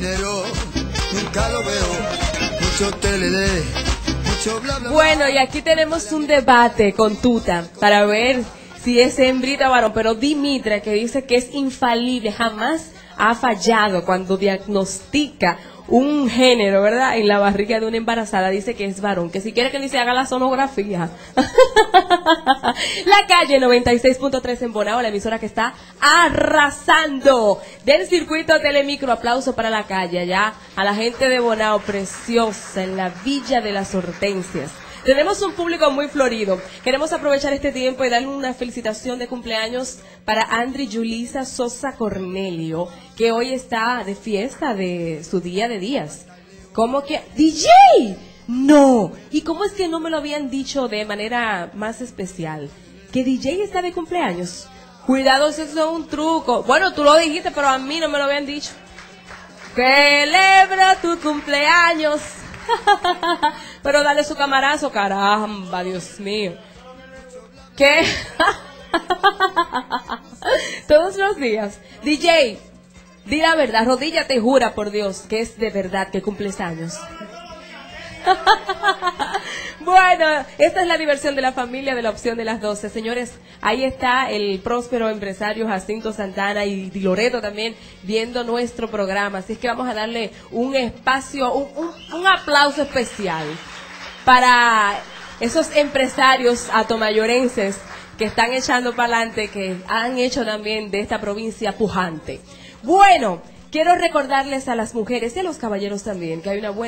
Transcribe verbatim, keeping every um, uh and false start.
dinero nunca lo veo, mucho T L D, mucho bla bla. Bueno, y aquí tenemos un debate con Tuta para ver si es hembrita o varón, pero Dimitra, que dice que es infalible, jamás ha fallado cuando diagnostica un género, ¿verdad? En la barriga de una embarazada, dice que es varón, que si quiere que ni se haga la sonografía. La Calle noventa y seis punto tres en Bonao, la emisora que está arrasando del circuito Telemicro. Aplauso para La Calle, allá a la gente de Bonao, preciosa, en la Villa de las Hortensias. Tenemos un público muy florido. Queremos aprovechar este tiempo y darle una felicitación de cumpleaños para Andri Yulisa Sosa Cornelio, que hoy está de fiesta de su día de días. ¿Cómo que? ¡D J! No. ¿Y cómo es que no me lo habían dicho de manera más especial? ¿Que D J está de cumpleaños? Cuidado, eso es un truco. Bueno, tú lo dijiste, pero a mí no me lo habían dicho. Celebra tu cumpleaños. Pero dale su camarazo, caramba, Dios mío. ¿Qué? Todos los días. D J, di la verdad, arrodíllate y jura por Dios que es de verdad que cumples años. Bueno, esta es la diversión de la familia de la opción de las doce. Señores, ahí está el próspero empresario Jacinto Santana y Di Loreto también viendo nuestro programa. Así es que vamos a darle un espacio, un, un, un aplauso especial para esos empresarios atomayorenses que están echando para adelante, que han hecho también de esta provincia pujante. Bueno, quiero recordarles a las mujeres y a los caballeros también que hay una buena